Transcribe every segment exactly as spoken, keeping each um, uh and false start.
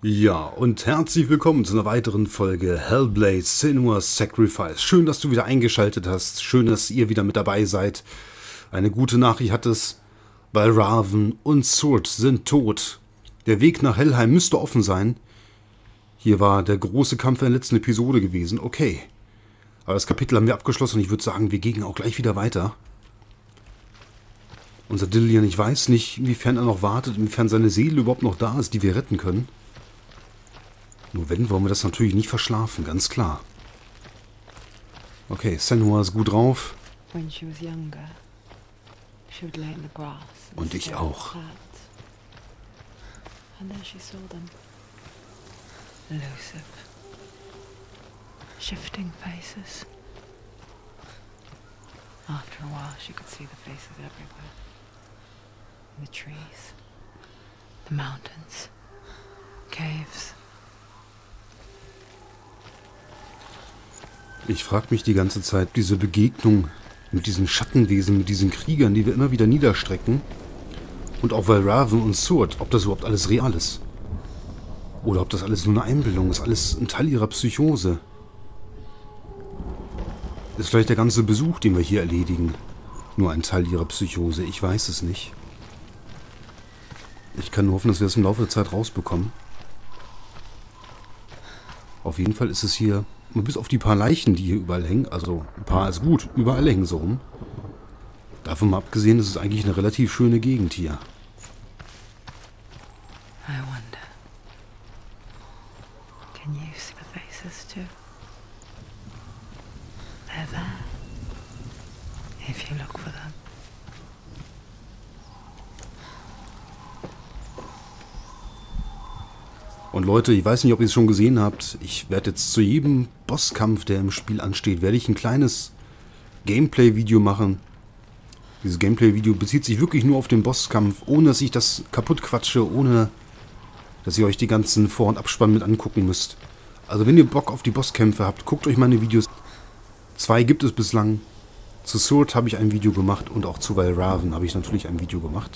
Ja, und herzlich willkommen zu einer weiteren Folge Hellblade: Senua's Sacrifice. Schön, dass du wieder eingeschaltet hast. Schön, dass ihr wieder mit dabei seid. Eine gute Nachricht hat es, weil Raven und Sword sind tot. Der Weg nach Helheim müsste offen sein. Hier war der große Kampf in der letzten Episode gewesen. Okay. Aber das Kapitel haben wir abgeschlossen und ich würde sagen, wir gehen auch gleich wieder weiter. Unser Dillian, ich weiß nicht, inwiefern er noch wartet, inwiefern seine Seele überhaupt noch da ist, die wir retten können. Nur wenn, wollen wir das natürlich nicht verschlafen, ganz klar. Okay, Senua ist gut drauf. Und ich auch. Elusive, shifting faces. After a while, she could see the faces everywhere. The trees, the mountains, caves. Ich frage mich die ganze Zeit, diese Begegnung mit diesen Schattenwesen, mit diesen Kriegern, die wir immer wieder niederstrecken, und auch bei Raven und Sword, ob das überhaupt alles real ist. Oder ob das alles nur eine Einbildung ist, alles ein Teil ihrer Psychose. Ist vielleicht der ganze Besuch, den wir hier erledigen, nur ein Teil ihrer Psychose? Ich weiß es nicht. Ich kann nur hoffen, dass wir es im Laufe der Zeit rausbekommen. Auf jeden Fall ist es hier, bis auf die paar Leichen, die hier überall hängen, also ein paar ist gut, überall hängen sie rum. Davon mal abgesehen, ist es eigentlich eine relativ schöne Gegend hier. I wonder, can you see the faces too? They're there, if you look for them. Und Leute, ich weiß nicht, ob ihr es schon gesehen habt, ich werde jetzt zu jedem Bosskampf, der im Spiel ansteht, werde ich ein kleines Gameplay-Video machen. Dieses Gameplay-Video bezieht sich wirklich nur auf den Bosskampf, ohne dass ich das kaputt quatsche, ohne dass ihr euch die ganzen Vor- und Abspann mit angucken müsst. Also wenn ihr Bock auf die Bosskämpfe habt, guckt euch meine Videos. Zwei gibt es bislang. Zu Sword habe ich ein Video gemacht und auch zu Raven habe ich natürlich ein Video gemacht.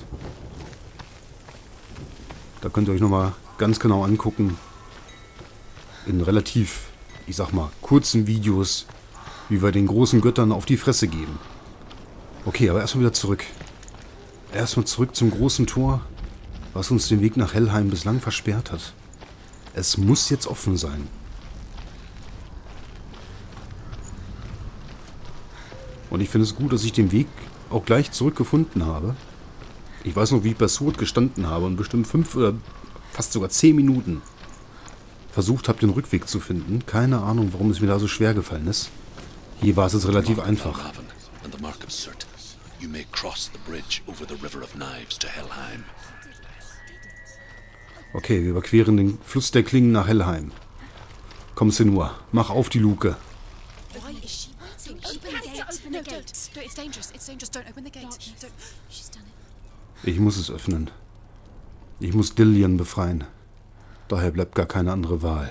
Da könnt ihr euch nochmal ganz genau angucken. In relativ, ich sag mal, kurzen Videos, wie wir den großen Göttern auf die Fresse geben. Okay, aber erstmal wieder zurück. Erstmal zurück zum großen Tor, was uns den Weg nach Helheim bislang versperrt hat. Es muss jetzt offen sein. Und ich finde es gut, dass ich den Weg auch gleich zurückgefunden habe. Ich weiß noch, wie ich bei Sword gestanden habe und bestimmt fünf oder fast sogar zehn Minuten versucht habe, den Rückweg zu finden. Keine Ahnung, warum es mir da so schwer gefallen ist. Hier war es jetzt relativ einfach. Okay, wir überqueren den Fluss der Klingen nach Helheim. Komm, Senua, mach auf die Luke. Ich muss es öffnen. Ich muss Dillian befreien. Daher bleibt gar keine andere Wahl.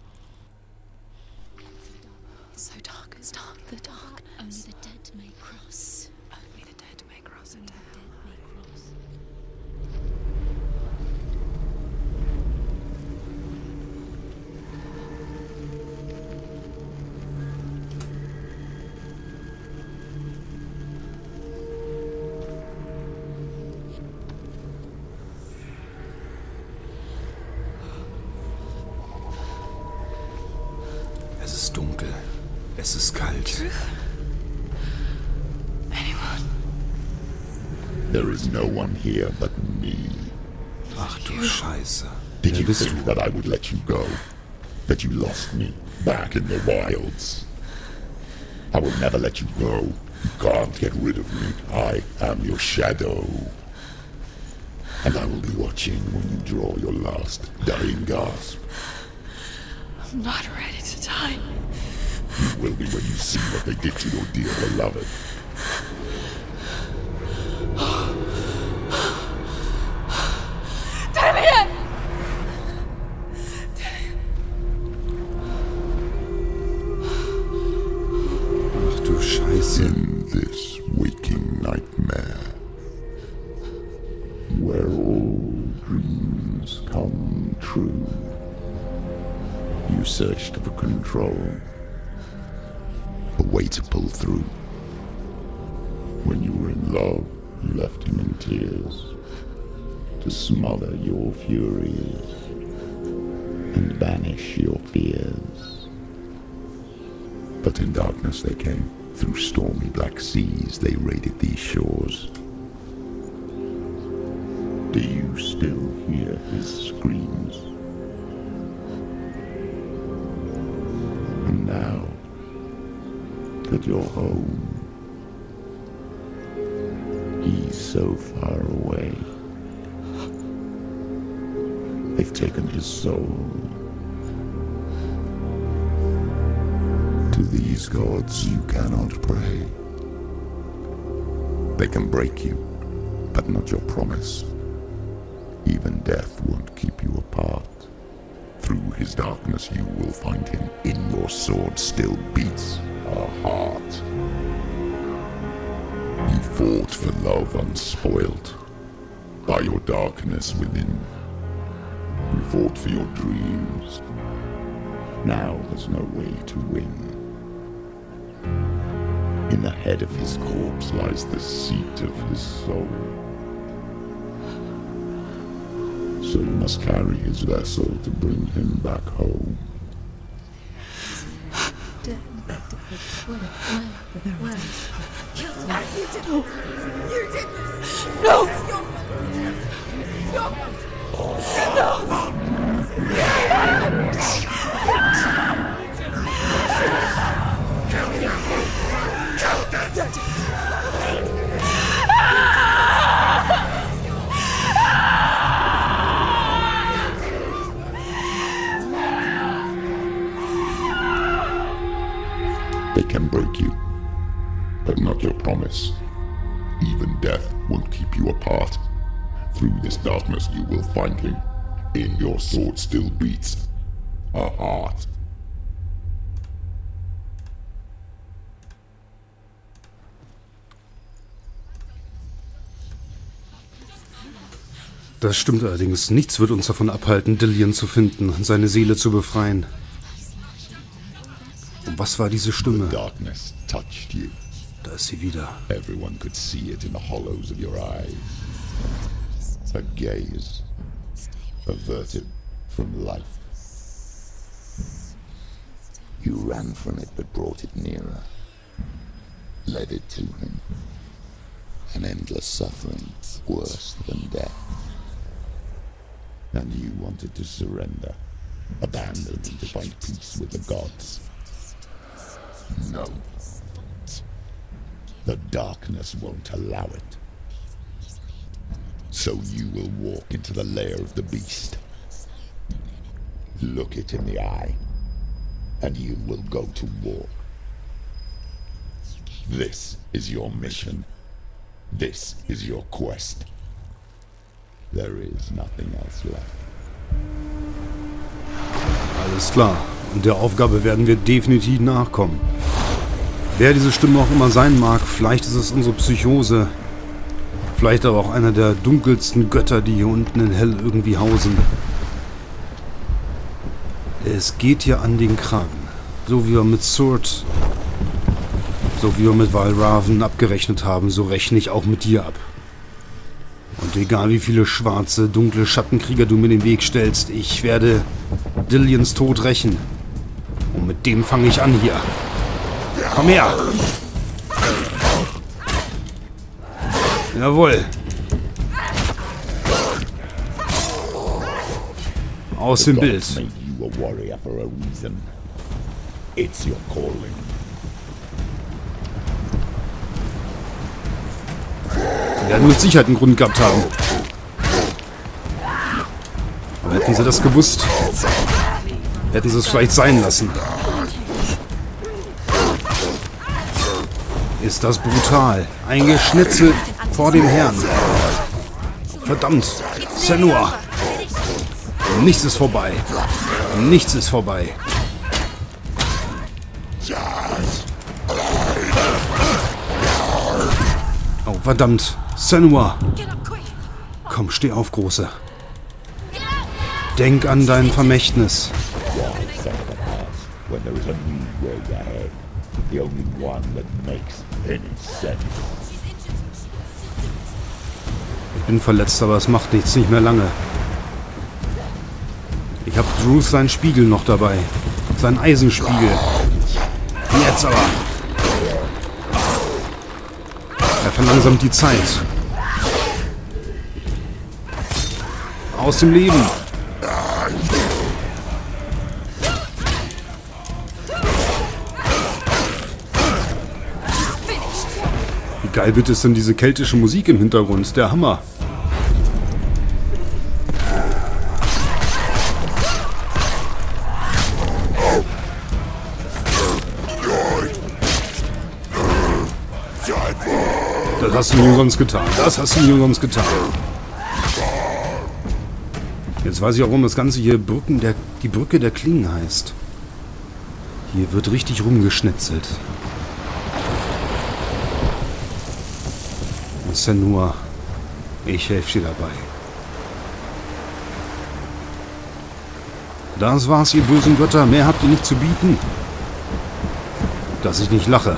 Es ist dunkel. Es ist kalt. Anyone? There is no one here but me. Ach du Scheiße. Did Wer you bist think du? that I would let you go? That you lost me back in the wilds? I will never let you go. You can't get rid of me. I am your shadow. And I will be watching when you draw your last dying gasp. I'm not ready to die. You will be when you see what they did to your dear beloved. Dillian! Ach du Scheiße. In this waking nightmare, where all dreams come true. You searched for control, a way to pull through. When you were in love, you left him in tears, to smother your furies and banish your fears. But in darkness they came, through stormy black seas they raided these shores. Do you still hear his screams? And now that you're home, he's so far away. They've taken his soul. To these gods you cannot pray. They can break you, but not your promise. Even death won't keep you apart. Through his darkness you will find him. In your sword still beats a heart. You fought for love unspoilt by your darkness within. You fought for your dreams. Now there's no way to win. In the head of his corpse lies the seat of his soul. So you must carry his vessel to bring him back home. No! They can break you, but not your promise. Even death won't keep you apart. Through this darkness you will find him. In your sword still beats a heart. Das stimmt allerdings. Nichts wird uns davon abhalten, Dillion zu finden, seine Seele zu befreien. Und was war diese Stimme? Darkness touched you. Da ist sie wieder. Everyone could see it in the hollows of your eyes. A gaze averted from life. You ran from it but brought it nearer. Led it to him. An endless suffering, worse than death. And you wanted to surrender, abandon and to find peace with the gods. No. The darkness won't allow it. So you will walk into the lair of the beast. Look it in the eye, and you will go to war. This is your mission. This is your quest. There is nothing else left. Alles klar. Und der Aufgabe werden wir definitiv nachkommen. Wer diese Stimme auch immer sein mag, vielleicht ist es unsere Psychose. Vielleicht aber auch einer der dunkelsten Götter, die hier unten in Hell irgendwie hausen. Es geht hier an den Kragen. So wie wir mit Sword, so wie wir mit Valraven abgerechnet haben, so rechne ich auch mit dir ab. Und egal wie viele schwarze, dunkle Schattenkrieger du mir in den Weg stellst, ich werde Dillions Tod rächen. Und mit dem fange ich an hier. Komm her! Jawohl! Aus dem Bild. Sie werden mit Sicherheit einen Grund gehabt haben. Aber hätten sie das gewusst, hätten sie es vielleicht sein lassen. Ist das brutal. Ein Geschnitzel vor dem Herrn. Verdammt. Senua. Nichts ist vorbei. Nichts ist vorbei. Oh, verdammt. Senua. Komm, steh auf, Große. Denk an dein Vermächtnis. when there is a new road ahead. The only one that makes any sense. Ich bin verletzt, aber es macht nichts, nicht mehr lange. Ich habe Druth seinen Spiegel noch dabei. Seinen Eisenspiegel. Jetzt aber. Er verlangsamt die Zeit. Aus dem Leben. Wie geil bitte ist denn diese keltische Musik im Hintergrund? Der Hammer. Das hast du nie umsonst getan. Das hast du nie umsonst getan. Jetzt weiß ich auch, warum das Ganze hier Brücken der, die Brücke der Klingen heißt. Hier wird richtig rumgeschnetzelt. Das ist ja nur... Ich helfe dir dabei. Das war's, ihr bösen Götter. Mehr habt ihr nicht zu bieten. Dass ich nicht lache.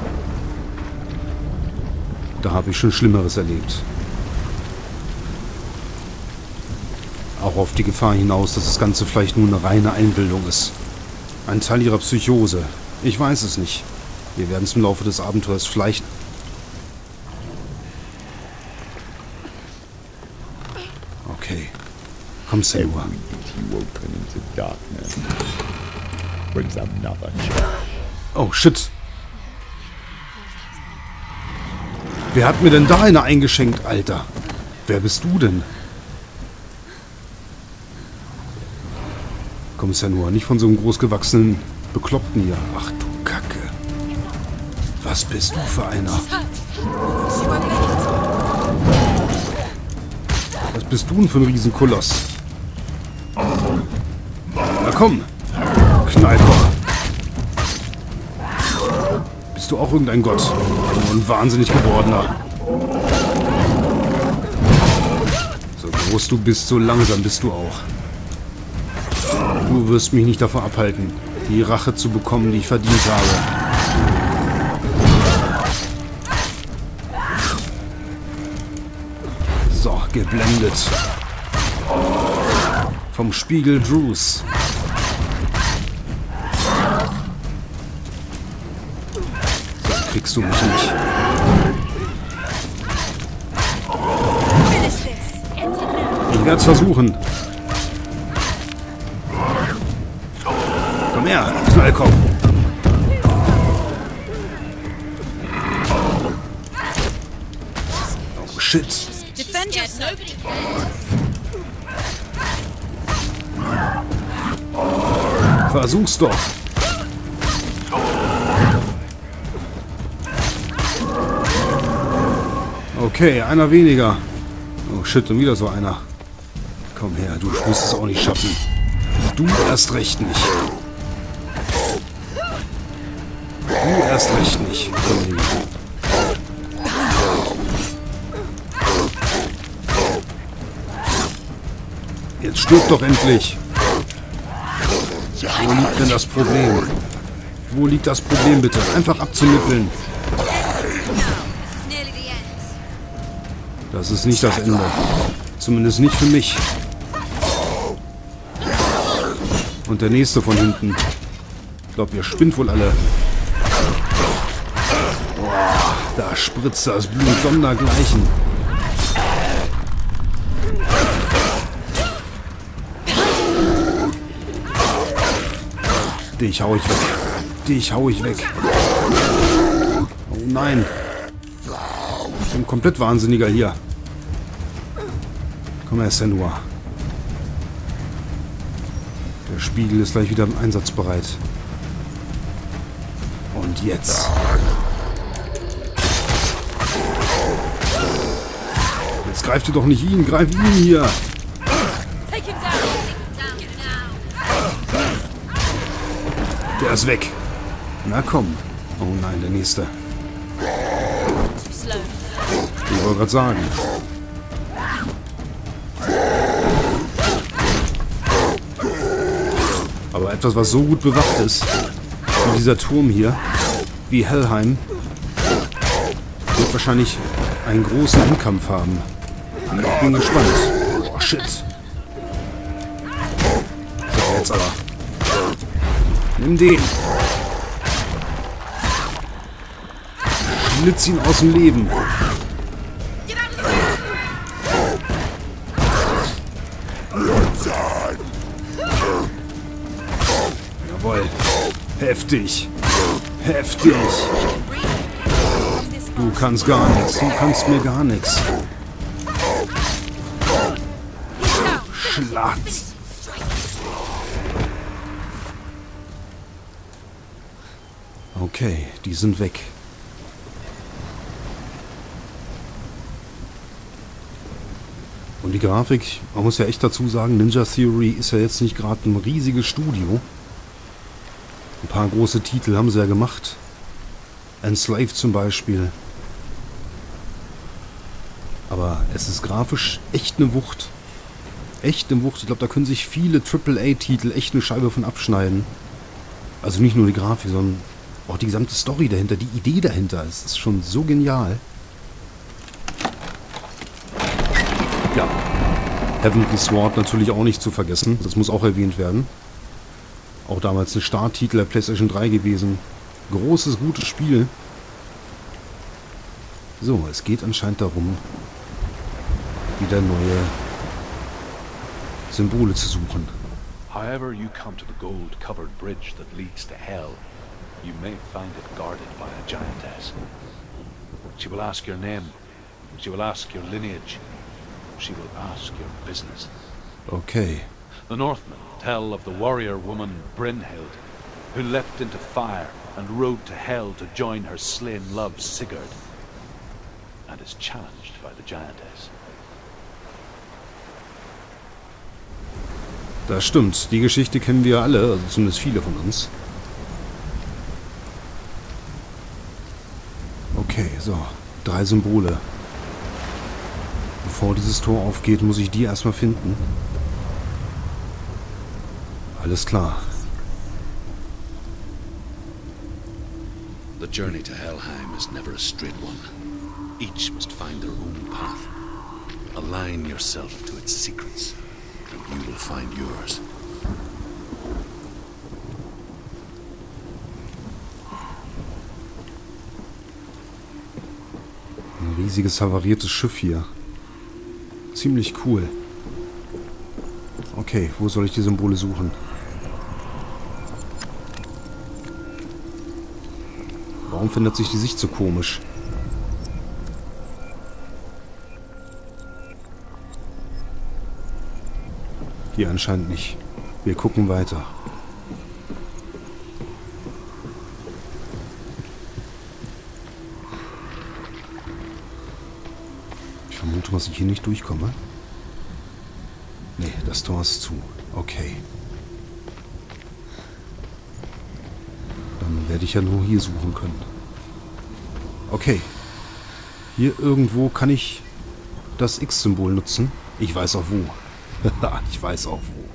Da habe ich schon Schlimmeres erlebt. Auch auf die Gefahr hinaus, dass das Ganze vielleicht nur eine reine Einbildung ist. Ein Teil ihrer Psychose. Ich weiß es nicht. Wir werden es im Laufe des Abenteuers vielleicht... Okay. Komm, Senua. Oh, shit. Wer hat mir denn da eine eingeschenkt, Alter? Wer bist du denn? Komm, Senua, nicht von so einem großgewachsenen Bekloppten hier. Ach du Kacke. Was bist du für einer? Was bist du denn für ein Riesenkoloss? Na komm. Knallkopf. Bist du auch irgendein Gott? Oh, ein wahnsinnig gewordener. So groß du bist, so langsam bist du auch. Du wirst mich nicht davon abhalten, die Rache zu bekommen, die ich verdient habe. So, geblendet. Vom Spiegel Druth. So kriegst du mich nicht. Ich werde es versuchen. Komm her, Knallkopf. Oh, shit. Versuch's doch. Okay, einer weniger. Oh shit, und wieder so einer. Komm her, du wirst es auch nicht schaffen. Du erst recht nicht. Du erst recht nicht. Jetzt stirb doch endlich. Wo liegt denn das Problem? Wo liegt das Problem bitte? Einfach abzunippeln. Das ist nicht das Ende. Zumindest nicht für mich. Und der nächste von hinten. Ich glaube, ihr spinnt wohl alle. Boah, da spritzt das Blut sondergleichen. Dich hau ich weg. Dich hau ich weg. Oh nein. Ich bin komplett wahnsinniger hier. Komm her, Senua. Der Spiegel ist gleich wieder einsatzbereit. Und jetzt. Jetzt greift ihr doch nicht ihn. Greif ihn hier. Der ist weg. Na komm. Oh nein, der nächste. Ich wollte gerade sagen. Aber Aber etwas, was so gut bewacht ist, wie dieser Turm hier, wie Helheim, wird wahrscheinlich einen großen Endkampf haben. Ich bin gespannt. Oh, shit. So, jetzt aber. Nimm den. Schlitz ihn aus dem Leben. Jawohl. Heftig. Heftig. Du kannst gar nichts. Du kannst mir gar nichts. Schlatz. Okay, die sind weg. Und die Grafik, man muss ja echt dazu sagen, Ninja Theory ist ja jetzt nicht gerade ein riesiges Studio. Ein paar große Titel haben sie ja gemacht. Enslaved zum Beispiel. Aber es ist grafisch echt eine Wucht. Echt eine Wucht. Ich glaube, da können sich viele Triple A Titel echt eine Scheibe von abschneiden. Also nicht nur die Grafik, sondern auch die gesamte Story dahinter, die Idee dahinter. Es ist schon so genial. Ja. Heavenly Sword natürlich auch nicht zu vergessen. Das muss auch erwähnt werden. Auch damals ein Starttitel der PlayStation drei gewesen. Großes, gutes Spiel. So, es geht anscheinend darum, wieder neue Symbole zu suchen. However you come to the gold-covered bridge that leads to hell, you may find it guarded by a giantess. She will ask your name. She will ask your lineage. She will ask your business. Okay. The Northmen tell of the warrior woman Brynhild, who leapt into fire and rode to hell to join her slain love Sigurd, and is challenged by the giantess. Das stimmt. Die Geschichte kennen wir alle, also zumindest viele von uns. Okay, so. Drei Symbole. Bevor dieses Tor aufgeht, muss ich die erstmal finden. Alles klar. The journey to Helheim is never a straight one. Each must find their own path. Align yourself to its secrets, and you will find yours. Ein riesiges havariertes Schiff hier. Ziemlich cool. Okay, wo soll ich die Symbole suchen? Warum findet sich die Sicht so komisch? Hier anscheinend nicht. Wir gucken weiter. Ich vermute, dass ich hier nicht durchkomme. Nee, das Tor ist zu. Okay. Dann werde ich ja nur hier suchen können. Okay. Hier irgendwo kann ich das X-Symbol nutzen. Ich weiß auch wo. Ich weiß auch wo.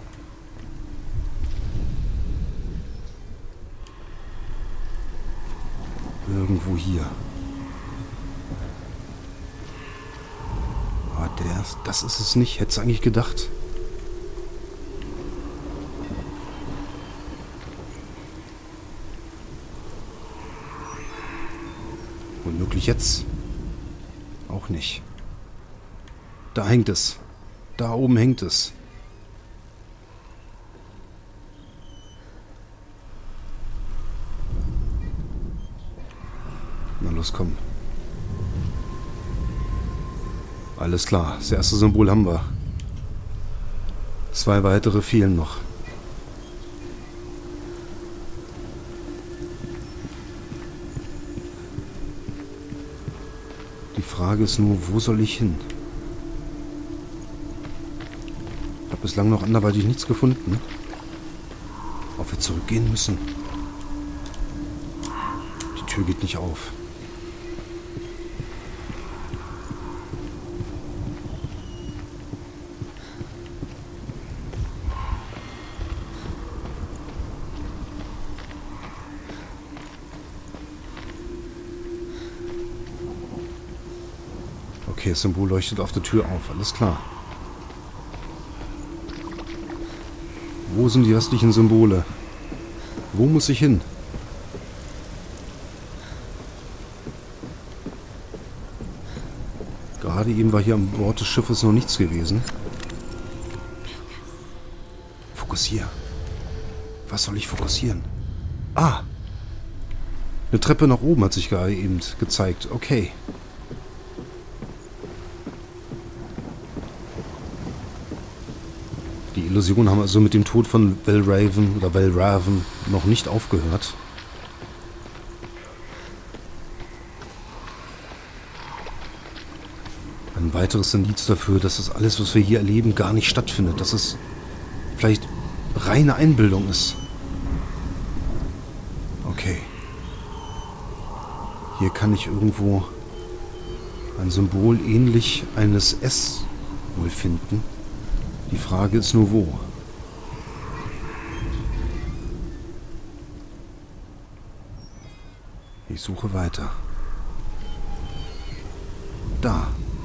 Irgendwo hier. Ah, der, das ist es nicht. Hätte es eigentlich gedacht. Unmöglich jetzt. Auch nicht. Da hängt es. Da oben hängt es. Na los, komm. Alles klar. Das erste Symbol haben wir. Zwei weitere fehlen noch. Die Frage ist nur, wo soll ich hin? Ich habe bislang noch anderweitig nichts gefunden. Ob wir zurückgehen müssen? Die Tür geht nicht auf. Okay, das Symbol leuchtet auf der Tür auf. Alles klar. Wo sind die restlichen Symbole? Wo muss ich hin? Gerade eben war hier an Bord des Schiffes noch nichts gewesen. Fokussier. Was soll ich fokussieren? Ah! Eine Treppe nach oben hat sich gerade eben gezeigt. Okay. Die Illusionen haben also mit dem Tod von Valraven oder Valraven noch nicht aufgehört. Ein weiteres Indiz dafür, dass das alles, was wir hier erleben, gar nicht stattfindet. Dass es vielleicht reine Einbildung ist. Okay. Hier kann ich irgendwo ein Symbol ähnlich eines S wohl finden. Die Frage ist nur, wo. Ich suche weiter. Da.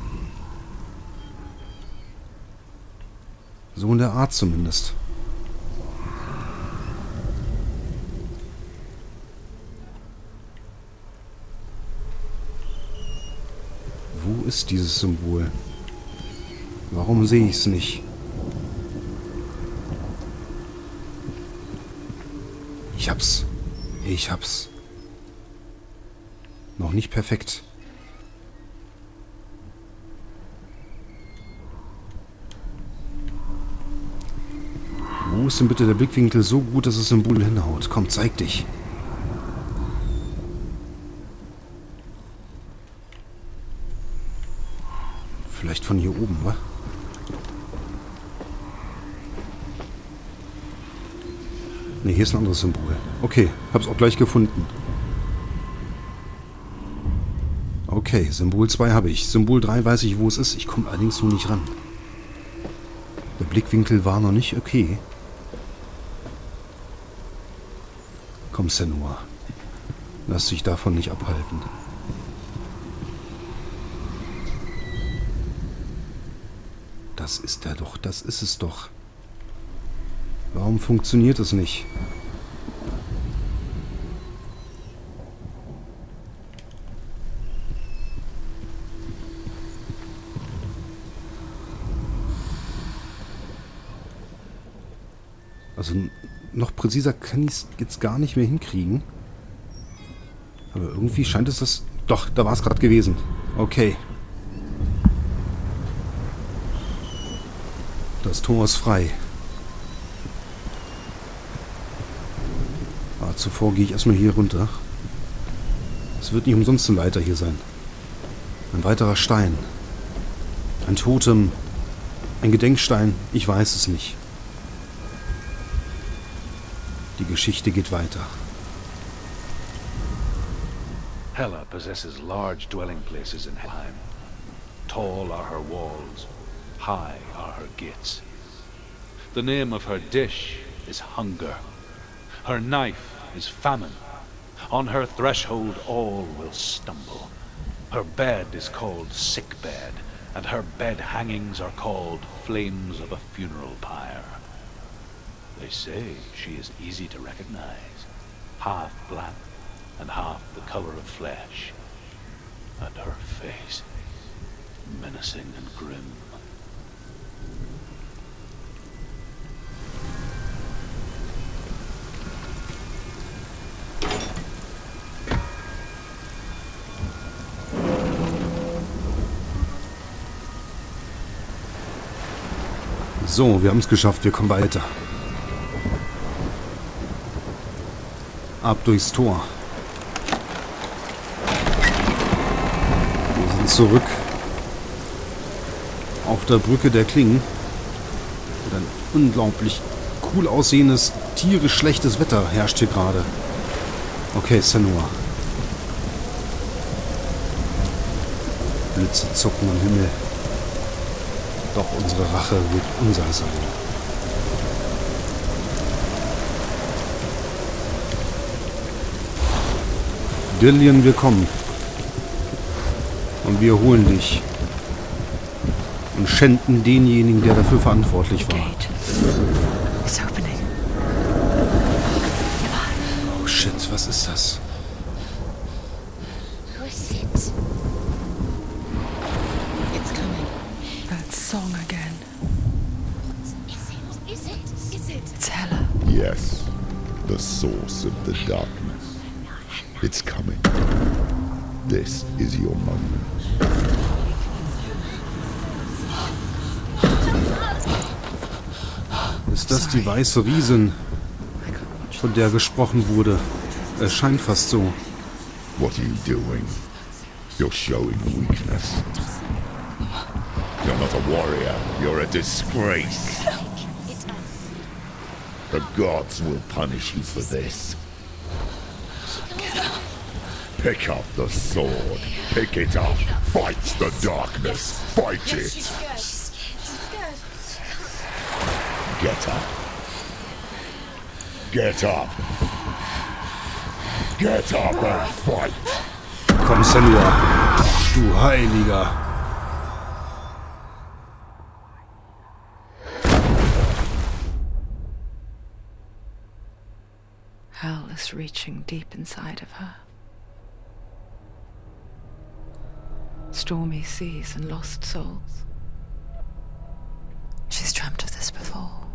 So in der Art zumindest. Wo ist dieses Symbol? Warum sehe ich es nicht? Ich hab's. Ich hab's. Noch nicht perfekt. Wo ist denn bitte der Blickwinkel so gut, dass das Symbol hinhaut? Komm, zeig dich. Vielleicht von hier oben, wa? Ne, hier ist ein anderes Symbol. Okay, hab's auch gleich gefunden. Okay, Symbol zwei habe ich. Symbol drei weiß ich, wo es ist. Ich komme allerdings nur nicht ran. Der Blickwinkel war noch nicht okay. Komm, Senua. Lass dich davon nicht abhalten. Das ist er doch, das ist es doch. Warum funktioniert es nicht? Also noch präziser kann ich es jetzt gar nicht mehr hinkriegen. Aber irgendwie scheint es das... Doch, da war es gerade gewesen. Okay. Das Tor ist frei. Aber zuvor gehe ich erstmal hier runter. Es wird nicht umsonst ein Leiter hier sein. Ein weiterer Stein. Ein Totem. Ein Gedenkstein. Ich weiß es nicht. Die Geschichte geht weiter. Hela possesses large dwelling places in Helheim. Tall are her walls, high are her gates. The name of her dish is hunger. Her knife is famine. On her threshold all will stumble. Her bed is called sick bed, and her bed hangings are called flames of a funeral pyre. They say she is easy to recognize, half black and half the color of flesh, and her face menacing and grim. So, wir haben es geschafft, wir kommen weiter. Ab durchs Tor. Wir sind zurück auf der Brücke der Klingen. Und ein unglaublich cool aussehendes, tierisch schlechtes Wetter herrscht hier gerade. Okay, Senua. Blitze zucken am Himmel. Doch unsere Rache wird unser sein. Dillion, wir kommen. Und wir holen dich. und schänden denjenigen, der dafür verantwortlich war. Gate. It's opening. Oh shit, was ist das? Who is it? It's coming. That song again. Is it? Is it? Is it? It's Hela. Yes, the source of the darkness. It's coming. This is your moment. Ist das die weiße Riesin, von der gesprochen wurde? Es scheint fast so. What are you doing? You're showing weakness. You're not a warrior. You're a disgrace. The gods will punish you for this. Pick up the sword. Pick it up. Fight the darkness. Fight it. She's scared. She's scared. She's scared. Get up. Get up. Get up and fight. Komm, Senua. Ach, du Heiliger. Hell is reaching deep inside of her. Stormy seas and lost souls. She's dreamt of this before.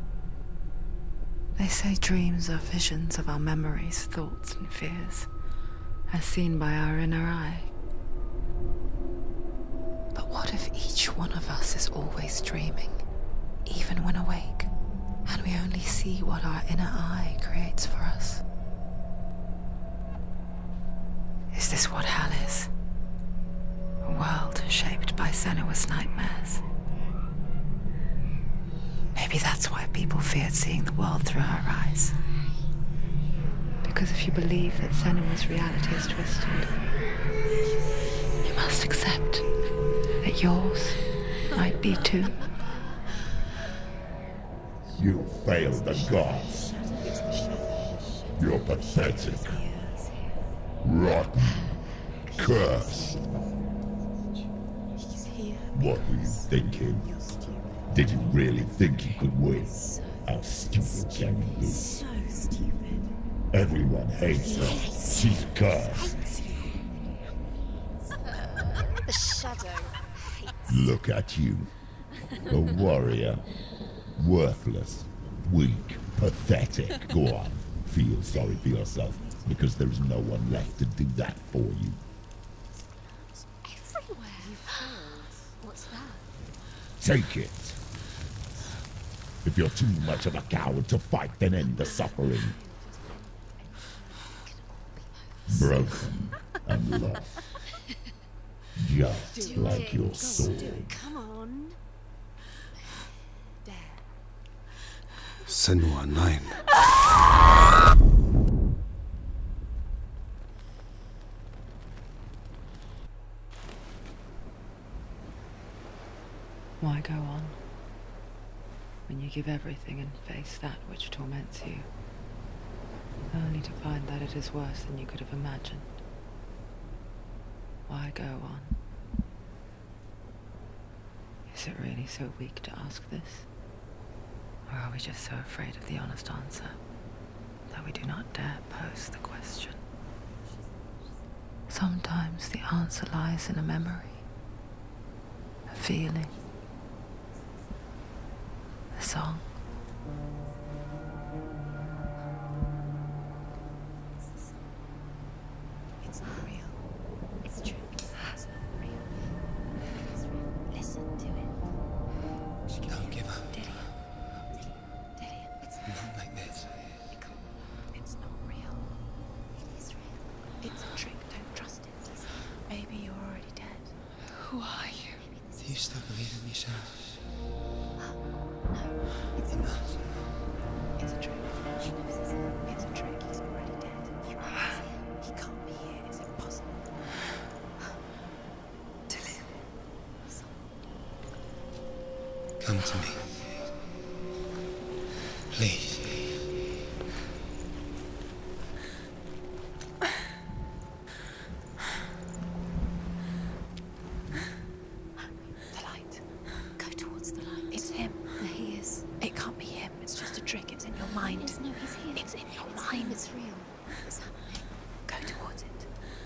They say dreams are visions of our memories, thoughts and fears, as seen by our inner eye. But what if each one of us is always dreaming, even when awake, and we only see what our inner eye creates for us? Is this what hell is? A world shaped by Senua's nightmares. Maybe that's why people feared seeing the world through her eyes. Because if you believe that Senua's reality is twisted, you must accept that yours might be too. You failed the gods. You're pathetic. Rotten. Cursed. What were you thinking? Did you really think you could win? How stupid can you be? So stupid. Everyone hates her. She's cursed. The shadow. Look at you. A warrior. Worthless. Weak. Pathetic. Go on. Feel sorry for yourself, because there is no one left to do that for you. Everywhere. You failed. What's that? Take it. If you're too much of a coward to fight, then end the suffering. Broken and lost. Just Do like it. your Go on, sword. do it. Come on. There. Senua, nein. Why go on when you give everything and face that which torments you, only to find that it is worse than you could have imagined? Why go on? Is it really so weak to ask this? Or are we just so afraid of the honest answer that we do not dare pose the question? Sometimes the answer lies in a memory, a feeling, a song. It's not real. It's true. It's not real. It's real. Listen to it. She can Don't hear give it. up. Dillian. Dillian. Dillian. It's Not like this. It can't. It's not real. It is real. It's a trick. Don't trust it. Maybe you're already dead. Who are you? Do you still believe in me, Sarah? No, it's not. It's a trick. She knows this. It's a trick. He's already dead. He can't be here. He can't be here. It's impossible. Dillian. Come to me. Please. The light. claim it's real. It's happening. Go towards it.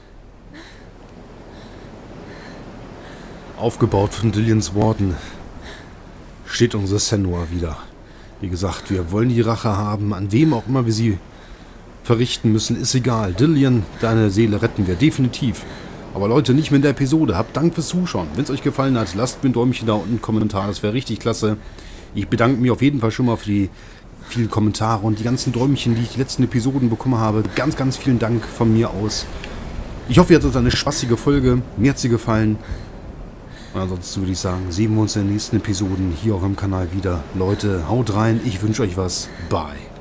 Aufgebaut von Dillians Worten steht unsere Senua wieder. Wie gesagt, wir wollen die Rache haben, an wem auch immer wir sie verrichten müssen, ist egal. Dillian, deine Seele retten wir, definitiv. Aber Leute, nicht mehr in der Episode. Habt Dank fürs Zuschauen. Wenn es euch gefallen hat, lasst mir ein Däumchen da unten einen Kommentar, das wäre richtig klasse. Ich bedanke mich auf jeden Fall schon mal für die vielen Kommentare und die ganzen Däumchen, die ich die letzten Episoden bekommen habe. Ganz, ganz vielen Dank von mir aus. Ich hoffe, ihr hattet eine spaßige Folge. Mir hat sie gefallen. Und ansonsten würde ich sagen, sehen wir uns in den nächsten Episoden hier auf dem Kanal wieder. Leute, haut rein. Ich wünsche euch was. Bye.